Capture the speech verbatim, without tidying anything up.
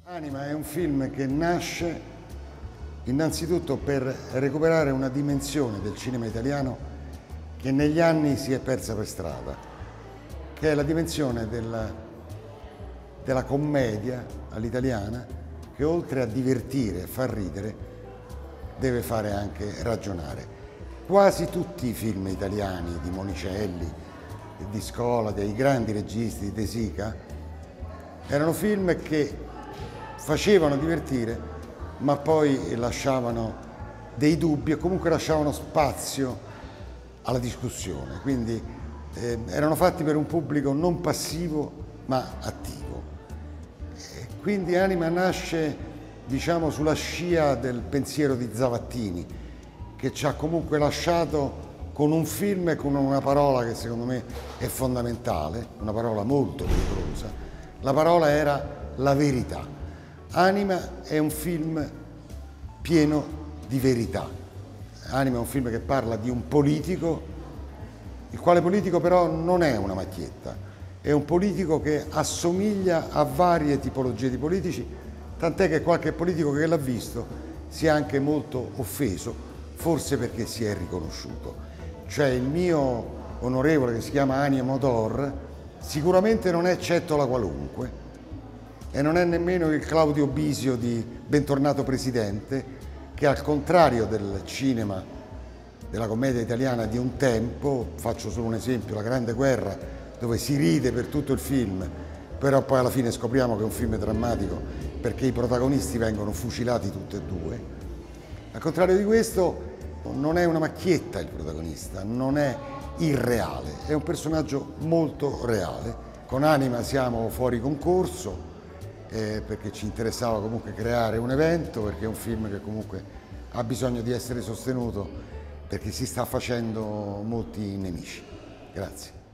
Anima è un film che nasce innanzitutto per recuperare una dimensione del cinema italiano che negli anni si è persa per strada, che è la dimensione della, della commedia all'italiana che oltre a divertire e far ridere deve fare anche ragionare. Quasi tutti i film italiani di Monicelli, di Scola, dei grandi registi, di De Sica, erano film che facevano divertire, ma poi lasciavano dei dubbi e comunque lasciavano spazio alla discussione. Quindi eh, erano fatti per un pubblico non passivo, ma attivo. E quindi Anima nasce, diciamo, sulla scia del pensiero di Zavattini, che ci ha comunque lasciato con un film e con una parola che secondo me è fondamentale, una parola molto pericolosa. La parola era la verità. Anima è un film pieno di verità. Anima è un film che parla di un politico, il quale politico però non è una macchietta, è un politico che assomiglia a varie tipologie di politici, tant'è che qualche politico che l'ha visto si è anche molto offeso, forse perché si è riconosciuto. Cioè il mio onorevole, che si chiama Ennio Motor, sicuramente non è Cettola qualunque, e non è nemmeno il Claudio Bisio di Bentornato Presidente, che al contrario del cinema, della commedia italiana di un tempo, faccio solo un esempio, La Grande Guerra, dove si ride per tutto il film, però poi alla fine scopriamo che è un film drammatico perché i protagonisti vengono fucilati tutti e due. Al contrario di questo, non è una macchietta il protagonista, non è irreale, è un personaggio molto reale. Con Anima siamo fuori concorso, Eh, perché ci interessava comunque creare un evento, perché è un film che comunque ha bisogno di essere sostenuto, perché si sta facendo molti nemici. Grazie.